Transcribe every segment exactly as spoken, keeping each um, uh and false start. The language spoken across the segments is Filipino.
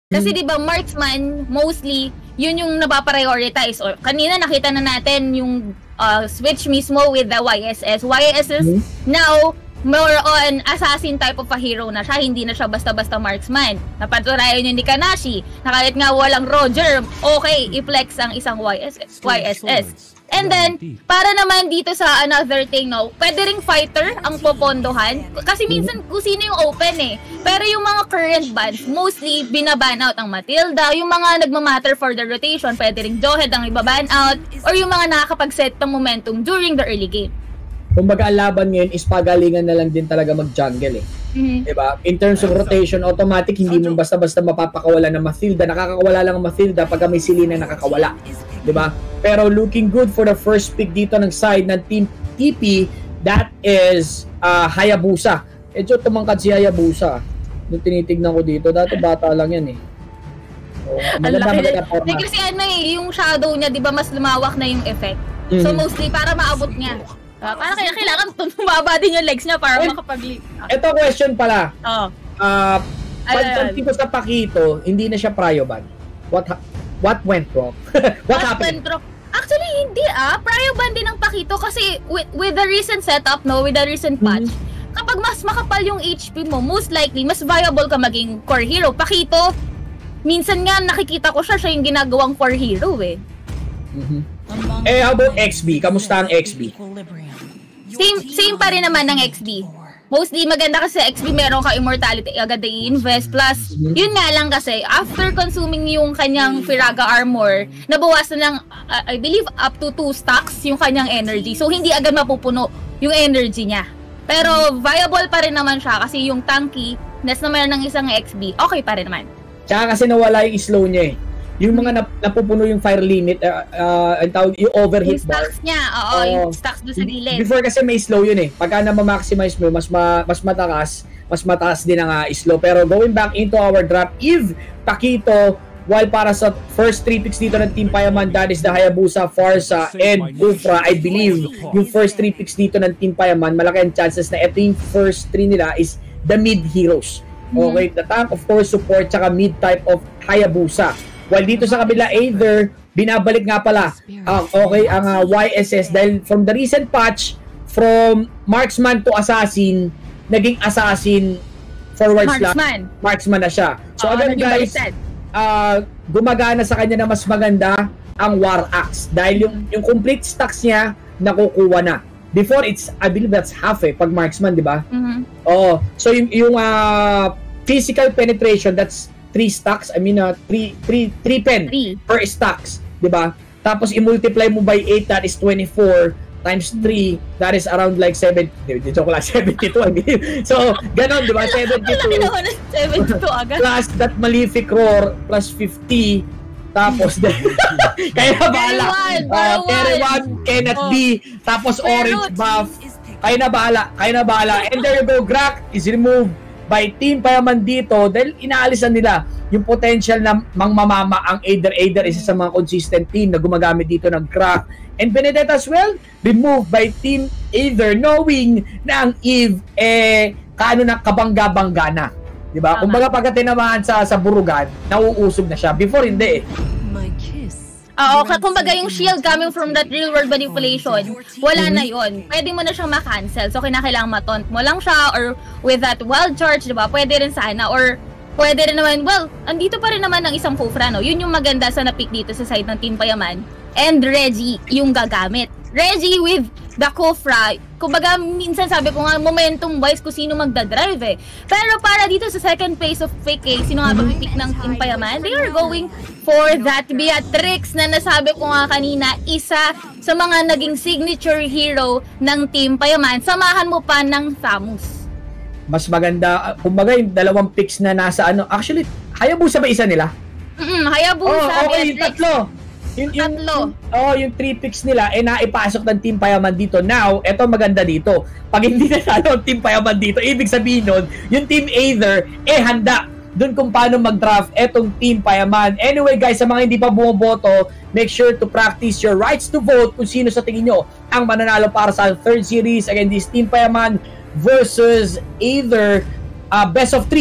Kasi mm. di ba marksman, mostly, yun yung napaprioritize. Or kanina nakita na natin yung uh, switch mismo with the Y S S. Y S S mm. now, more on assassin type of a hero na siya. Hindi na siya basta-basta marksman. Napaturayan yun ni Kanashi. Nakalit nga walang Roger. Okay, i-flex ang isang Y S S. Y S S. And then, para naman dito sa another thing, no, pwede ring fighter ang popondohan. Kasi minsan kung sino yung open eh. Pero yung mga current bans, mostly binaban out ang Matilda. Yung mga nagmamatter for the rotation, pwede ring Johead ang ibaban out. Or yung mga nakakapag-set ng momentum during the early game. Kumbaga ang laban ngayon is pagalingan na lang din talaga mag-jungle eh. Mm-hmm. Diba? In terms of rotation, automatic, hindi mo basta-basta mapapakawala ng Matilda. Nakakawala lang ang Matilda pag may Selena nakakawala. Diba? Pero looking good for the first pick dito ng side ng Team T P, that is uh, Hayabusa. Medyo tumangkad si Hayabusa. Yung tinitignan ko dito, dati bata lang yan eh. So, maganda, maganda format. Hindi kasi ano eh, yung shadow niya, di ba mas lumawak na yung effect. Mm-hmm. So mostly para maabot niya. Uh, para kaya kailangan tumaba din yung legs niya para eh, makapag-leap. Ito question pala. Oo. Uh, pagpunti ko sa Pakito, hindi na siya prio ban. What what went wrong? what, what happened? Went wrong? Actually, hindi ah. Prio ban din ang Pakito kasi with, with the recent setup, no, with the recent patch, mm-hmm. kapag mas makapal yung H P mo, most likely, mas viable ka maging core hero. Pakito, minsan nga nakikita ko siya, siya yung ginagawang core hero eh. Mm-hmm. Eh, how about X B? Kamusta ang X B? Same, same pa rin naman ng X B. Mostly maganda kasi X B meron ka immortality agad na i-invest. Plus, yun nga lang kasi, after consuming yung kanyang Firaga armor, nabawasan ng, uh, I believe, up to two stacks yung kanyang energy. So, hindi agad mapupuno yung energy niya. Pero, viable pa rin naman siya kasi yung tanky, nas na meron ng isang X B, okay pa rin naman. Tsaka kasi nawala yung slow niya eh. Yung mga nap napupuno yung fire limit, uh, uh, ang tawag, yung overhit yung bar. Yung stacks niya, oo, uh, yung stacks doon sa gilid. Before kasi may slow yun eh. Pagka na ma-maximize mo, mas, ma mas matakas, mas mataas din ang uh, slow. Pero going back into our draft, Eve, Pakito, while para sa first three picks dito ng Team Payaman, that is the Hayabusa, Farsa, and Ufra, I believe, yung first three picks dito ng Team Payaman, malaki ang chances na ito yung first three nila is the mid heroes. Okay, the tank, of course, support, tsaka mid type of Hayabusa. While dito sa kabila, Aether, binabalik nga pala uh, okay, ang uh, Y S S dahil from the recent patch, from marksman to assassin, naging assassin forward slash marksman na siya. So oh, again guys, uh, gumagana sa kanya na mas maganda ang War Axe dahil yung, yung complete stacks niya nakukuha na. Before, it's, I believe that's half eh, pag marksman, di ba? Mm-hmm. Oo. So yung, yung uh, physical penetration, that's three stacks, I mean, uh, three, three, three pen three. per stacks, di ba? Tapos, i-multiply mo by eight, that is twenty-four, times three, that is around like seven, dito ko lang, seventy-two, I mean. So, ganon, di ba? seventy-two, seventy-two agad. Plus that Malefic Roar, plus fifty, tapos, kaya na bahala. Uh, Carry one, cannot oh. be, tapos orange buff, kaya na bahala, kaya na bahala. And there you go, Grak is removed by Team Payaman dito dahil inaalisan nila yung potential na mangmamama ang Aether. Aether isa sa mga consistent team na gumagamit dito ng crack. And Benedetta as well, removed by Team Aether knowing na ang Eve eh kaano na kabangga-bangga na. Diba? Kung baga pagka tinamaan sa, sa burugan, nauusog na siya. Before hindi eh. Oo, kumbaga yung shield coming from that real world manipulation, wala na yon. Pwede mo na siyang ma-cancel. So, kinakailangan mataunt mo lang siya or with that wild charge, diba? Pwede rin sana. Or, pwede rin naman, well, andito pa rin naman ng isang Kufra, no? Yun yung maganda sa na-pick dito sa side ng Team Payaman. And Reggie, yung gagamit. Reggie with the Kufra, kumbaga minsan sabi ko nga momentum wise kung sino magdadrive eh. Pero para dito sa second place of picking, sino nga ba pick ng Team Payaman? They are going for that Beatrix na nasabi ko nga kanina, isa sa mga naging signature hero ng Team Payaman. Samahan mo pa ng Thamus. Mas maganda, kumbaga yung dalawang picks na nasa ano, actually, Hayabusa ba isa nila? Mm, Hayabusa, oh, okay, Beatrix. Tatlo. Yung, yung, Tatlo. Oh, yung three picks nila eh naipasok ng Team Payaman dito. Now, eto maganda dito. Pag hindi natalo ang Team Payaman dito, ibig sabihin nun, yung Team Aether eh handa dun kung paano mag-draft etong Team Payaman. Anyway guys, sa mga hindi pa bumoboto, make sure to practice your rights to vote kung sino sa tingin nyo ang mananalo para sa third series. Again, this Team Payaman versus Aether, uh, best of three.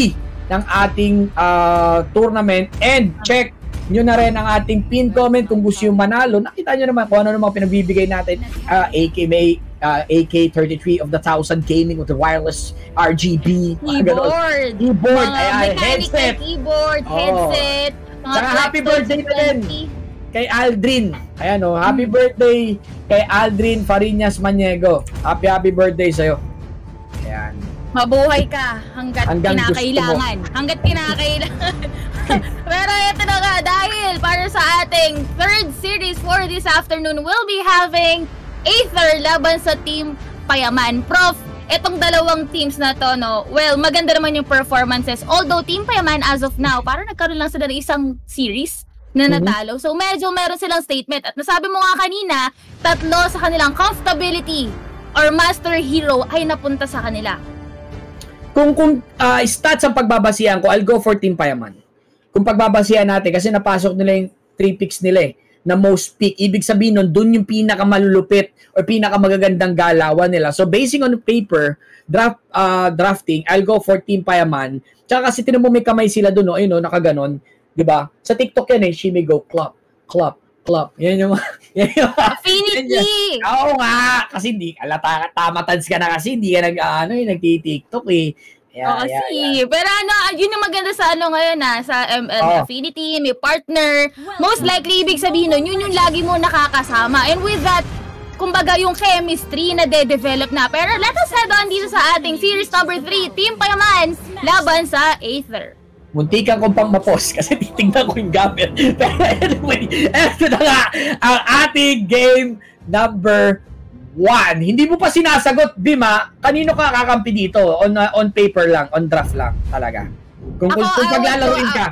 ng ating uh, tournament. And check nyo na rin ang ating pin comment kung gusto yung manalo. Nakita nyo naman kung ano naman pinagbibigay natin. Uh, A K may uh, A K thirty-three of the thousand gaming with the wireless R G B. Keyboard. Keyboard. Mga Ayan, mechanical headset. Keyboard, Oh. headset. Mga Saka happy birthday na din kay Aldrin. Ayan o, happy Hmm. birthday kay Aldrin Fariñas Maniego. Happy happy birthday sa'yo. Ayan. Mabuhay ka hanggat Hanggang gusto kinakailangan. Hanggat kinakailangan. Pero ito na nga, dahil para sa ating third series for this afternoon, we'll be having Aether laban sa Team Payaman. Prof, etong dalawang teams na to, no, well, maganda naman yung performances. Although Team Payaman as of now, parang nagkaroon lang sila ng isang series na natalo. So medyo meron silang statement. At nasabi mo nga kanina, tatlo sa kanilang comfortability or master hero ay napunta sa kanila. Kung kung uh, stats ang pagbabasihan ko, I'll go for Team Payaman. Kung pagbabasihan natin, kasi napasok nila yung three picks nila eh, na most pick. Ibig sabihin nun, dun yung pinakamalulupit or pinakamagagandang galawan nila. So basing on paper, draft uh, drafting, I'll go for Team Payaman. Tsaka kasi tinan mo may kamay sila dun, no? Ayun, no? Nakaganon. Diba? Sa TikTok yan eh, she may go clap, clap, clap. Yan yung yan yung Affinity! Oo nga! Kasi hindi, alata, tamatans ka na kasi, hindi ka nag, ano, yung nagti-TikTok eh. Yeah, Oo, yeah, kasi. yeah. Pero ano, yun yung maganda sa ano ngayon ha, sa M L Oh. Affinity, may partner. Most likely, ibig sabihin nun, yun yung lagi mo nakakasama. And with that, kumbaga yung chemistry na de-develop na. Pero let us head on dito sa ating series number three, Team Payaman, laban sa Aether. Muntikan kong pang ma-pause kasi titignan ko yung gamit. Pero anyway, eto na nga ang ating game number one. Hindi mo pa sinasagot, Bima, kanino ka kakampi dito? On uh, on paper lang, on draft lang talaga. Kung, Ako, kung, kung paglalaruin ka.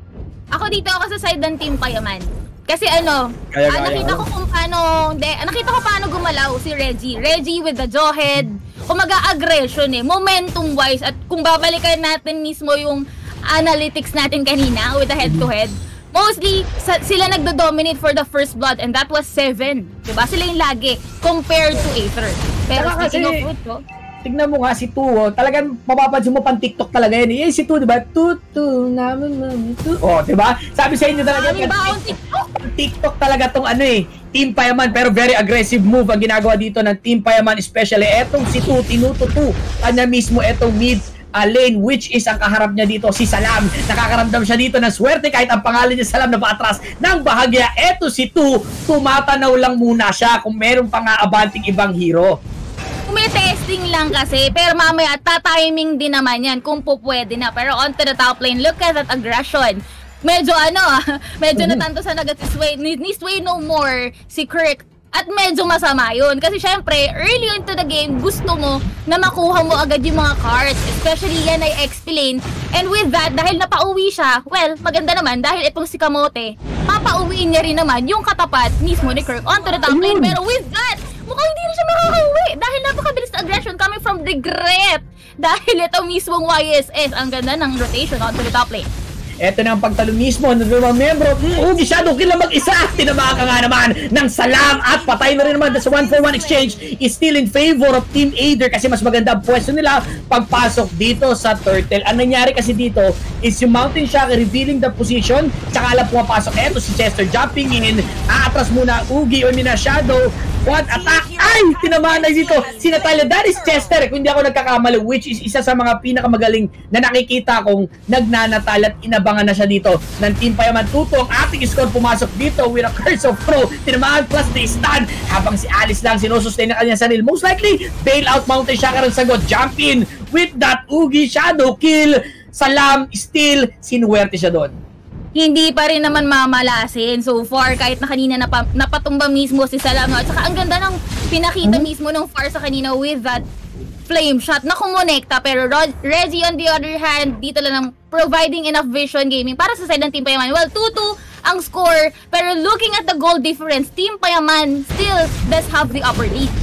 Ako dito ako sa side ng Team Payaman. Kasi ano, Kaya, ah, kaya, nakita kaya. ko kung paano, de, nakita ko paano gumalaw si Reggie. Reggie with the jawhead. Kumaga aggression eh, momentum wise. At kung babalikan natin mismo yung analytics natin kanina with the head-to-head, mostly sa, sila nagdo-dominate for the first blood and that was seven. Diba? Sila yung lagi compared to Aether. Pero Saka speaking kasi, of which, oh, tignan mo nga si Tuo, talagang mapapansin mo pang TikTok talaga yan. Eh, si Tuo, diba? Tutu, naman, naman, tu. Oh, diba? Sabi sa inyo talaga, maraming baon TikTok. TikTok talaga tong ano eh, Team Payaman, pero very aggressive move ang ginagawa dito ng Team Payaman, especially etong si Tu, tinututu, kanya mismo etong mid uh, lane, which is ang kaharap niya dito, si Salam. Nakakaramdam siya dito ng swerte kahit ang pangalan niya Salam na paatras ng bahagya. Eto si Tu, tumatanaw lang muna siya kung meron pa nga abanting ibang hero. May testing lang kasi, pero mamaya ta-timing din naman yan kung po pwede na. Pero on to the top lane, look at that aggression. Medyo ano, medyo natanto sa nagat si Sway, ni, ni Sway no more, si Kirk. At medyo masama yun. Kasi syempre, early into the game, gusto mo na makuha mo agad yung mga cards. Especially yan ay X P lane. And with that, dahil napauwi siya, well, maganda naman, dahil itong si Kamote, papauwiin niya rin naman yung katapat mismo ni Kirk onto the top lane. Pero with that, mukhang hindi na siya makakauwi. Dahil napakabilis na aggression coming from Regret. Dahil ito mismong Y S S, ang ganda ng rotation onto the top lane. Eto na ang pagtalo mismo ng dalawang membro. Mm, Ugi Shadow Kill na mag-isa. Tinamaan ka nga naman ng Salam at patay na rin naman. That's one for one exchange is still in favor of Team Aether kasi mas maganda ang pwesto nila pagpasok dito sa Turtle. Ang nangyari kasi dito is yung Mountain Shock revealing the position. Tsaka alam pumapasok. Eto si Chester jumping in. Aatras muna Ugi o Mina Shadow. One attack. Ay! Tinamaan na dito si Natalia. That is Chester. Kung hindi ako nagkakamali, which is isa sa mga pinakamagaling na nakikita kong nagnanatal at inabangan na siya dito ng Team Payaman. Tuto ang ating score pumasok dito with a curse of pro. Tinamaan plus the stun habang si Alice lang sinusustain na kanyang sarili. Most likely, bail out Mountain Shocker ang sagot. Jump in with that Ugi Shadow Kill. Salam still sinuwerte siya doon. Hindi pa rin naman mamalasin so far kahit na kanina napa, napatumba mismo si Salam. At saka ang ganda ng pinakita mm-hmm. mismo ng Far sa kanina with that flame shot na kumonekta. Pero Rod, Reggie on the other hand, dito lang ng providing enough vision gaming para sa side ng Team Payaman. Well, two two ang score. Pero looking at the goal difference, Team Payaman still does have the upper lead.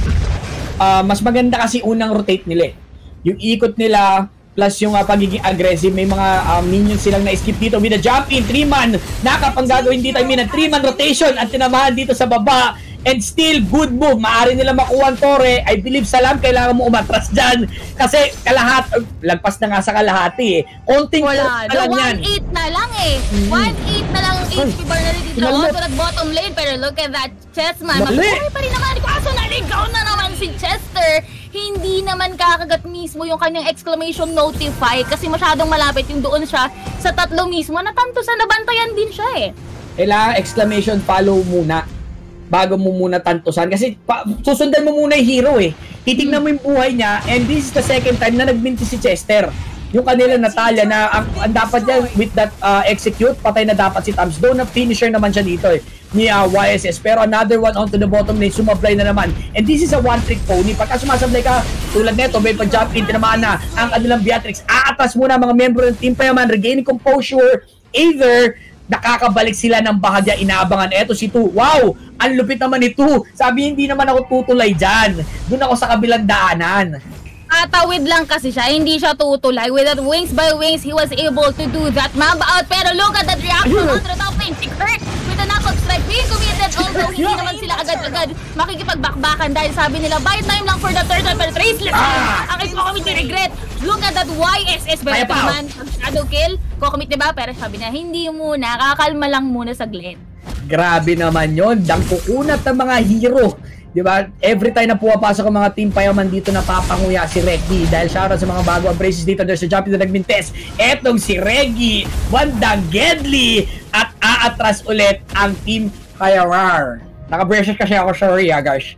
Uh, mas maganda kasi unang rotate nila eh. Yung ikot nila plus yung uh, pagiging aggressive, may mga uh, minions silang na-skip dito with a jump in, three man, nakapanggagawin dito, I mean, a three man rotation at tinamahan dito sa baba, and still good move. Maaari nila makuha ang Torre. I believe Salam, kailangan mo umatras dyan kasi kalahat, uh, lagpas na nga sa kalahati eh. Konting wala na, one eight na lang eh. one eight na lang ang H P bar na rin dito on to that bottom lane, pero look at that Chessman. Mabuhay pa rin naman. Kaso naligaw na naman si Chester. Hindi naman kakagat mismo yung kanyang exclamation notify kasi masyadong malapit yung doon siya sa tatlo mismo. Natanto sa nabantayan din siya eh. Kailangan exclamation follow muna bago mo muna tantusan kasi pa, susundan mo muna yung hero eh. Titignan mo yung buhay niya and this is the second time na nagminti si Chester. Yung kanila Natalia na ang, ang dapat niya with that uh, execute, patay na dapat si Tams. Doon na finisher naman siya dito eh, ni uh, Y S S. Pero another one onto the bottom lane, sumablay na naman. And this is a one-trick pony. Pagka sumasablay ka, tulad neto, may pag-jump in, tinamaan na ang kanilang Beatrix. Aatas muna mga member ng Team Payaman, regaining composure. Either nakakabalik sila ng bahagya, inaabangan. Eto si Tu. Wow! Ang lupit naman ni Tu. Sabi, hindi naman ako tutulay dyan. Doon ako sa kabilang daanan. Atawid lang kasi siya, hindi siya tutulay. With that wings by wings, he was able to do that. Mamba out, pero look at that reaction onto the top lane. Si Kirk with the knockout strike, being committed. Although hindi naman sila agad-agad makikipagbakbakan dahil sabi nila, buy time lang for the third one, pero traceless. Ah! Ang ito-commit ni regret. Look at that Y S S, pero naman, shadow kill. Kukomit diba? Pero sabi niya, hindi muna, kakalma lang muna saglit. Grabe naman yon, dangkukunat ng mga hero. Diba? Every time na pumapasok ang mga Team Payaman dito, napapanguya si Reggie. Dahil shoutout sa mga bago ang braces dito. There's a jump in the nagmintes. Etong si Reggie, bandang Gedli, at aatras ulit ang Team Payaman. Naka-braces kasi ako, sorry ah guys.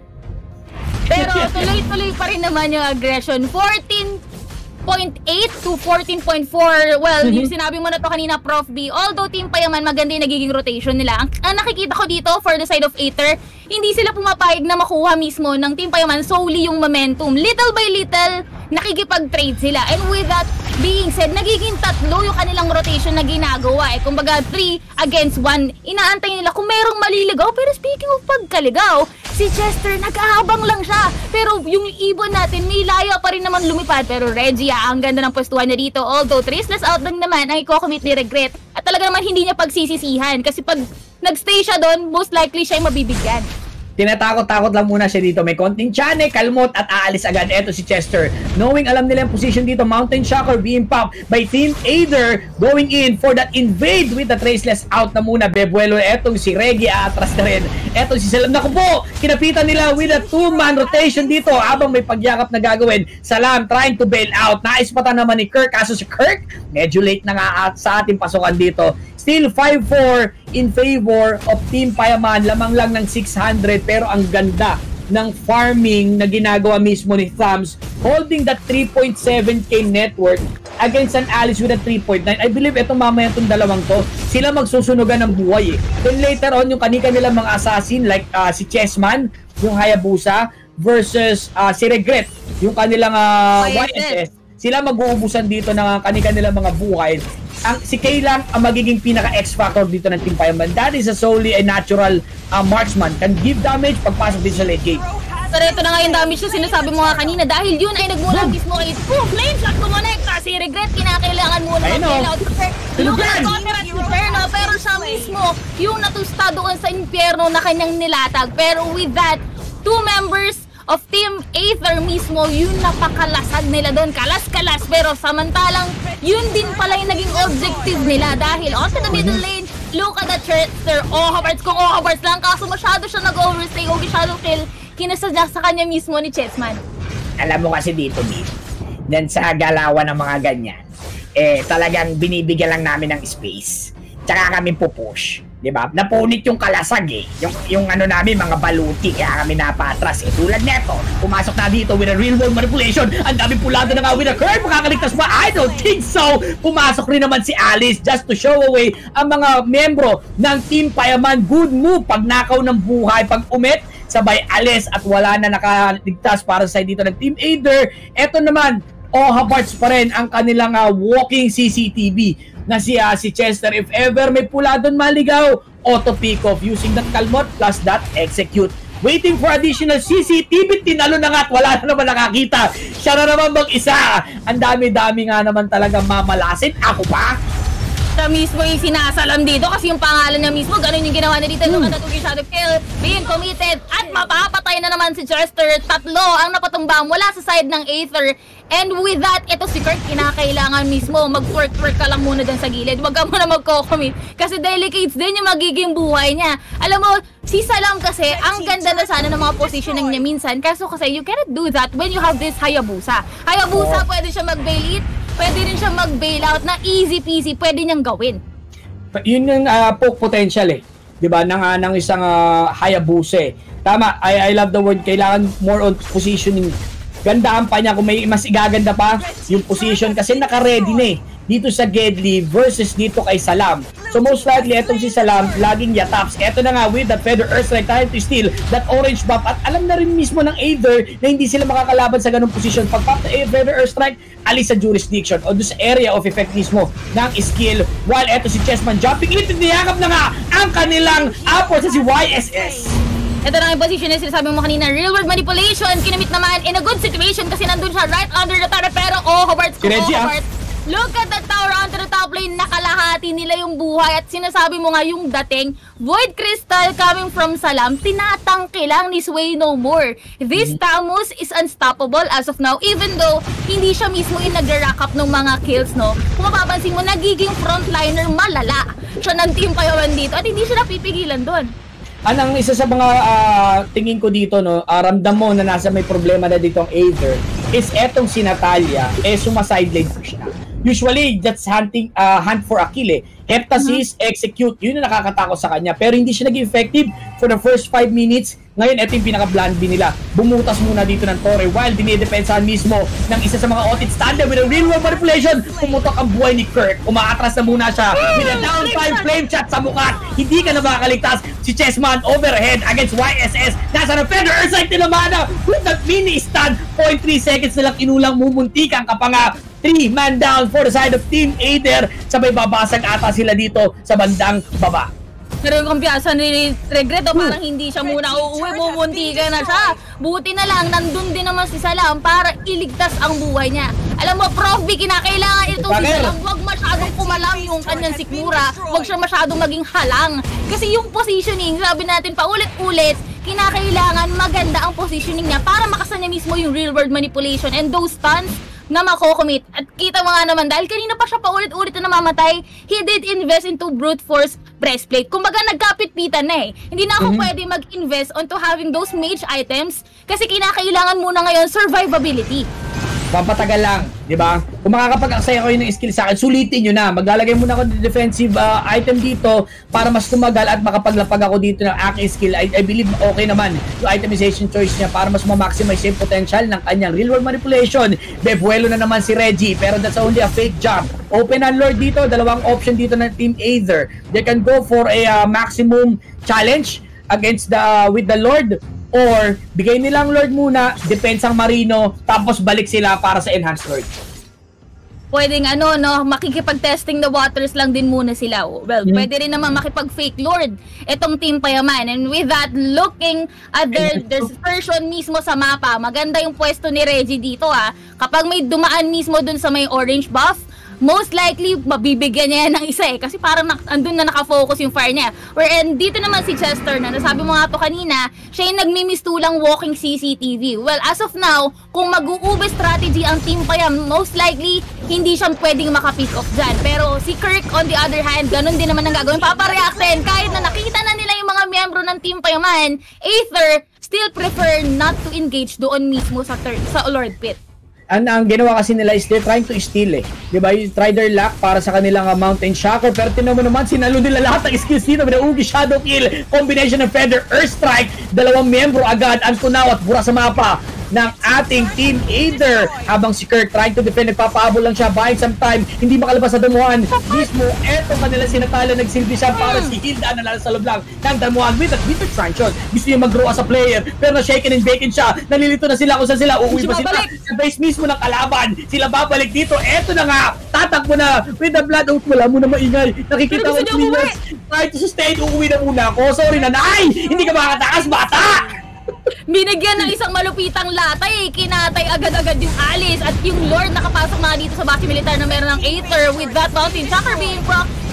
Pero tuloy-tuloy pa rin naman yung aggression. fourteen point eight to fourteen point four. Well, mm-hmm. yung sinabi mo na to kanina, Prof B. Although Team Payaman, maganda yung nagiging rotation nila. Ang, ang nakikita ko dito for the side of Aether, hindi sila pumapayag na makuha mismo ng Team Payaman solely yung momentum. Little by little, nakikipag-trade sila. And with that being said, nagiging tatlo yung kanilang rotation na ginagawa. Eh, kumbaga, three against one. Inaantay nila kung merong maliligaw. Pero speaking of pagkaligaw, si Chester, nag-aabang lang siya. Pero yung ibon natin, may laya pa rin naman lumipad. Pero Reggie, ang ganda ng pwestuhan niya dito. Although, traceless out lang naman, ay iko-commit ni regret. At talaga naman hindi niya pagsisisihan. Kasi pag nagstay siya doon, most likely siya yung mabibigyan. Tinatakot-takot lang muna siya dito. May konting tiyan, kalmot at aalis agad. Eto si Chester. Knowing alam nila yung position dito, Mountain Shocker being popped by Team Aether, going in for that invade with the traceless out na muna. Bebuelo, etong si Reggie aatras na rin. Etong si Salam. Naku po, kinapitan nila with a two-man rotation dito habang may pagyakap na gagawin. Salam trying to bail out. Naispatan naman ni Kirk. Kaso si Kirk, medyo late na nga at sa ating pasukan dito. Still five four in favor of Team Payaman. Lamang lang ng six hundred, pero ang ganda ng farming na ginagawa mismo ni Thumbs, holding that three point seven K network against an Alice with a three point nine. I believe itong mamaya itong dalawang to, sila magsusunugan ng buhay eh. Then later on, yung kanika nila mga assassin like uh, si Chessman, yung Hayabusa, versus uh, si Regret, yung kanilang uh, Y S S. Sila mag-uubusan dito ng kanika nila mga buhay. Ang si Kay lang ang magiging pinaka-X factor dito ng Team Payaman. That is a solely a natural uh, marksman. Can give damage pagpasok dito sa late game. Pero ito na nga yung damage na sinasabi mo nga kanina dahil yun ay nagmula mismo kay Poof Lane Shot kumonekta. Si Regret kinakailangan muna mag-kill out. Look at the Inferno, pero siya mismo yung natusta doon sa Inferno na kanyang nilatag. Pero with that, two members of Team Aether mismo, yun napakalasag nila doon, kalas-kalas, pero samantalang yun din pala yung naging objective nila dahil onto the middle lane, look at the Chester, oh Havertz kung oh Havertz lang, kaso masyado siya nag-overstay, o shadow kill, kinasad sa kanya mismo ni Chessman. Alam mo kasi dito, Bill, dan sa galawan ng mga ganyan, eh talagang binibigyan lang namin ng space, tsaka kami pupush. Diba? Napunit yung kalasag eh. Yung, yung ano namin, mga baluti, kaya kami napatras eh. Tulad neto, pumasok na dito with a real world manipulation. Ang daming pulado na nga with a curve. Makakaligtas ba? I don't think so. Pumasok rin naman si Alice just to show away ang mga membro ng Team Payaman. Good move. Pag nakaw ng buhay, pag umit, sabay Alice at wala na nakaligtas para sa dito ng Team Aether. Eto naman, oh Havertz pa rin ang kanilang uh, walking C C T V na si, uh, si Chester. If ever may pula doon maligaw, auto pick off using that kalmot plus that execute. Waiting for additional C C T V, tinalo na nga at wala na naman nakakita. Siya na naman mag-isa. Ang dami-dami nga naman talagang mamalasin. Ako pa? Siya mismo yung sinasalam dito kasi yung pangalan niya mismo, ganun yung ginawa niya dito. Hmm. Look at that shadow kill, being committed, at mapapatay na naman si Jester. Tatlo ang napatumbang mula sa side ng Aether. And with that, ito si Kurt, kinakailangan mismo mag-twerk-twerk ka lang muna dyan sa gilid. Huwag ka muna mag-co-commit kasi delicates din yung magiging buhay niya. Alam mo, si Salam kasi, ang ganda na sana ng mga positioning niya minsan. Kaso kasi, you cannot do that when you have this Hayabusa. Hayabusa, oh. Pwede siya mag-bail it, pwede rin siya mag-bail out na easy-peasy, pwede niyang gawin. Yun yung uh, poke potential eh. Diba? Nang, uh, ng isang uh, Hayabusa eh. Tama, I, I love the word, kailangan more on positioning. Gandaan pa niya kung may mas igaganda pa yung position kasi naka-ready na eh. Dito sa Gedli versus dito kay Salam. So most likely, etong si Salam, laging yataps. Eto na nga with that Feather Earthstrike, time to steal that orange buff. At alam na rin mismo ng Aether na hindi sila makakalaban sa ganung position. Pag pop na Feather Earthstrike, alis sa jurisdiction o doon sa area of effect mismo ng skill. While eto si Chessman jumping in, niyakap na nga ang kanilang apport sa si Y S S. Ito na ang position na sinasabi mo kanina, real world manipulation, kinamit naman in a good situation kasi nandun siya right under the tower, pero oh, Hobart, oh, Hobart. Look at that tower onto the top lane, nakalahati nila yung buhay at sinasabi mo nga yung dating, Void Crystal coming from Salam, tinatangke lang ni Sway No More. This Tamus is unstoppable as of now, even though hindi siya mismo yung nag-rack up ng mga kills, no? Kung mapapansin mo, nagiging frontliner malala siya ng Team Payaman dito at hindi siya napipigilan doon. Anong isa sa mga uh, tingin ko dito, no, uh, ramdam mo na nasa may problema na dito ang Aether is etong si Natalia, eh suma-sideline push na. Usually, that's hunting, uh, hunt for a kill eh. Heptasis, mm-hmm. Execute, yun na nakakatakot sa kanya. Pero hindi siya naging effective for the first five minutes. Ngayon, ito yung pinaka-bland B nila. Bumutas muna dito ng Torre while dinidepensahan mismo ng isa sa mga outed standard with a real world manipulation. Pumutok ang buhay ni Kirk. Umaatras na muna siya with a down five flame shot sa mukha. Hindi ka na makakaligtas. Si Chessman overhead against Y S S. Nasa na Feather Earthstrike nila mana with that mini stun. zero point three seconds nilang inulang mumuntikan ka pa nga. three man down for the side of Team Aether. Sabay babasag ata sila dito sa bandang baba. Pero yung kumpiyansa ni Regret, parang hindi siya muna uuwi, bumuntikan na siya. Buti na lang, nandun din naman si Salam para iligtas ang buhay niya. Alam mo, Prof B, kinakailangan ito si Salam, huwag masyadong kumalam yung kanyang sikmura, huwag siya masyadong maging halang. Kasi yung positioning, sabi natin paulit-ulit, kinakailangan maganda ang positioning niya para makasa niya mismo yung real world manipulation and those stunts na mako-commit. At kita mo nga naman, dahil kanina pa siya paulit-ulit na namamatay, he did invest into brute force breastplate. Kumbaga nagkapit-pitan na eh. Hindi na ako mm-hmm. pwede mag-invest onto having those mage items kasi kinakailangan muna ngayon survivability. Pampatagal lang, di ba? Kung makakapag-aksaya kayo ng skill sa akin, sulitin nyo na. Maglalagay muna ako ng defensive uh, item dito para mas tumagal at makapaglapag ako dito ng aking skill. I, I believe okay naman yung itemization choice niya para mas ma-maximize yung potential ng kanyang real world manipulation. Bebuelo na naman si Reggie, pero that's only a fake jump. Open and Lord dito, dalawang option dito ng Team Aether. They can go for a uh, maximum challenge against the uh, with the Lord, or bigay nilang Lord muna, depensang Marino, tapos balik sila para sa Enhanced Lord. Pwedeng ano, no, makikipag-testing the waters lang din muna sila. Well, mm-hmm. pwede rin naman makipag-fake Lord itong Team Payaman. And with that, looking at their, their version mismo sa mapa, maganda yung pwesto ni Reggie dito ah. Kapag may dumaan mismo dun sa may orange buff, most likely, mabibigyan niya ng isa eh. Kasi parang andun na nakafocus yung fire niya. Wherein, dito naman si Chester na, nasabi mo nga to kanina, siya yung nagmimistulang walking C C T V. Well, as of now, kung mag-uube strategy ang team pa yan, most likely, hindi siya pwedeng makapick off dyan. Pero si Kirk, on the other hand, ganun din naman ang gagawin. Papareactin, kahit na nakita na nila yung mga miyembro ng team pa yaman, Aether still prefer not to engage doon mismo sa, sa Lord Pit. Ang, ang ginawa kasi nila is they're trying to steal eh. Diba? You try their luck para sa kanilang uh, Mountain Shocker. Pero tinan mo naman, sinalo nila lahat ng skills dito. Ugi Shadow Kill, combination ng Feather Earthstrike, dalawang miyembro agad ang tunaw at bura sa mapa ng ating Team Aether. Habang si Kirk trying to defend, nagpapahabol lang siya, buying some time, hindi makalabas sa damuhan. Mismo, eto kanila sinatala, nagsilbi siya para si Hilda na nasa loob lang ng damuhan with a bit of transition. Gusto niya mag-grow as a player, pero na-shaken and bacon siya. Nalilito na sila kung saan sila. Uuwi pa sila sa base mismo ng kalaban. Sila babalik dito. Eto na nga, tatakbo na with the blood out. Wala muna maingay. Nakikita ko si Linus. Try to sustain, uuwi na muna ako. Sorry na, nay! Hindi ka makatakas, bata! Binigyan ng isang malupitang latay, kinatay agad-agad yung Alice at yung Lord nakapasok na dito sa base militar na meron ng Aether with that Mountain Shocker being proc.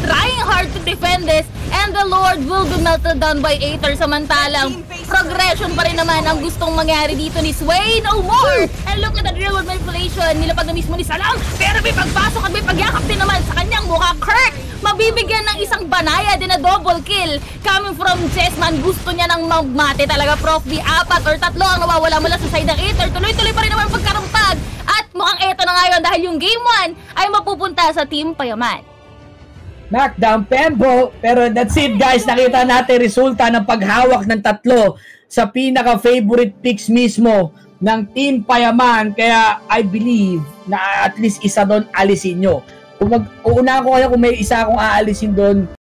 trying hard to defend this, and the Lord will be melted down by Aether. Samantalang, progression pa rin naman ang gustong mangyari dito ni Sway no more. And look at the real world manipulation. Nilapag na mismo ni Salang, pero may pagpasok at may pagyakap din naman sa kanyang mukha. Kirk, mabibigyan ng isang banaya din na double kill. Coming from Chessman, gusto niya ng magmate talaga, Prof. B. Apat or tatlo ang nawawala mula sa side ng Aether. Tuloy-tuloy pa rin naman ang pagkarumpag. At mukhang eto na ngayon dahil yung game one ay mapupunta sa Team Payaman. Knockdown, Pembo. Pero that's it, guys. Nakita natin resulta ng paghawak ng tatlo sa pinaka-favorite picks mismo ng Team Payaman. Kaya I believe na at least isa doon alisin nyo. Kung mag-uuna ko kaya kung may isa akong aalisin doon,